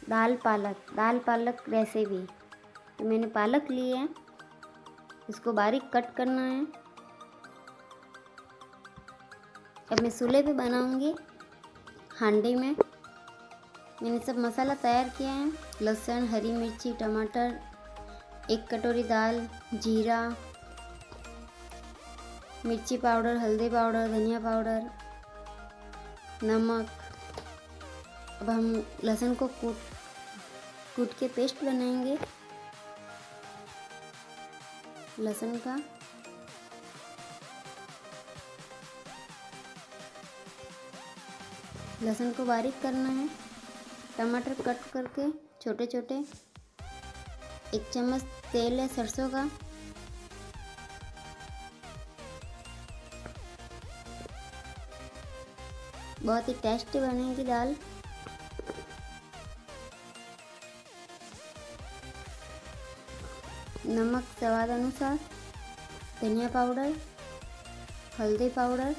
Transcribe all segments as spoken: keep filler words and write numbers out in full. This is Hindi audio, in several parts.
दाल पालक दाल पालक रेसिपी। तो मैंने पालक ली है, इसको बारीक कट करना है। अब मैं चूल्हे पे बनाऊंगी हांडी में। मैंने सब मसाला तैयार किया है, लहसुन, हरी मिर्ची, टमाटर, एक कटोरी दाल, जीरा, मिर्ची पाउडर, हल्दी पाउडर, धनिया पाउडर, नमक। अब हम लहसुन को कूट कूट के पेस्ट बनाएंगे लहसुन का। लहसुन को बारीक करना है। टमाटर कट करके छोटे छोटे। एक चम्मच तेल है सरसों का। बहुत ही टेस्टी बनेगी दाल। नमक स्वाद अनुसार, धनिया पाउडर, हल्दी पाउडर,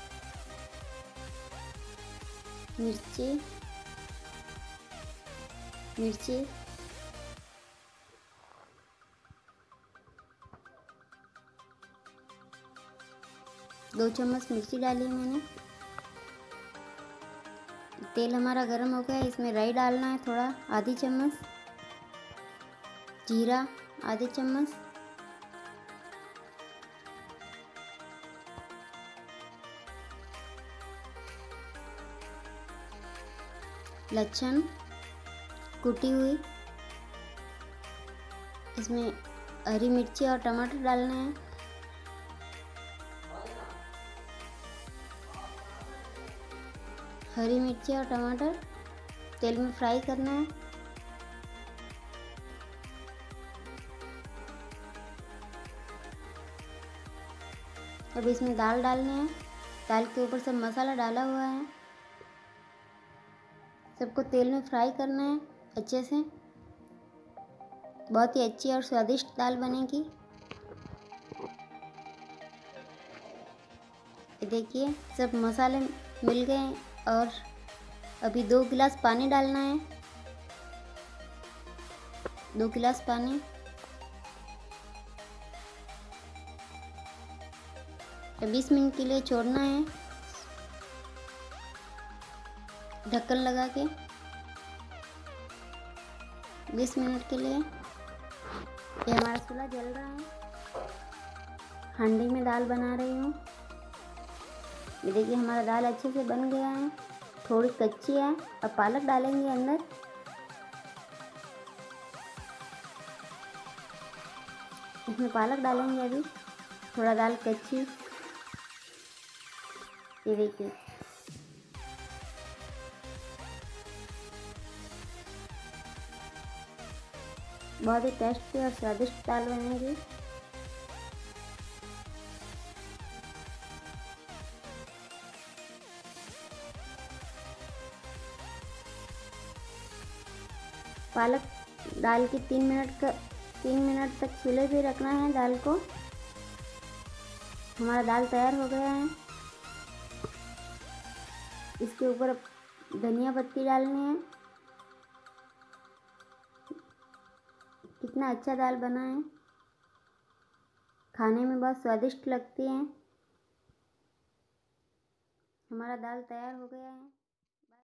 मिर्ची मिर्ची दो चम्मच मिर्ची डाली मैंने। तेल हमारा गर्म हो गया है, इसमें राई डालना है थोड़ा, आधी चम्मच। जीरा आधी चम्मच। लहसुन कुटी हुई। इसमें हरी मिर्ची और टमाटर डालने हैं। हरी मिर्ची और टमाटर तेल में फ्राई करना है। अब इसमें दाल डालने हैं। दाल के ऊपर सब मसाला डाला हुआ है। सबको तेल में फ्राई करना है अच्छे से। बहुत ही अच्छी और स्वादिष्ट दाल बनेगी। ये देखिए सब मसाले मिल गए और अभी दो गिलास पानी डालना है। दो गिलास पानी। बीस मिनट के लिए छोड़ना है ढक्कन लगा के। बीस मिनट के लिए। ये हमारा चूल्हा जल रहा है। हांडी में दाल बना रही हूँ। ये देखिए हमारा दाल अच्छे से बन गया है। थोड़ी कच्ची है। अब पालक डालेंगे अंदर। इसमें पालक डालेंगे अभी। थोड़ा दाल कच्ची। ये देखिए बहुत ही टेस्टी और स्वादिष्ट दाल बनेगी। पालक डाल के तीन मिनट का तीन मिनट तक चूल्हे पे रखना है दाल को। हमारा दाल तैयार हो गया है। इसके ऊपर धनिया पत्ती डालनी है। कितना अच्छा दाल बना है। खाने में बहुत स्वादिष्ट लगती है। हमारा दाल तैयार हो गया है।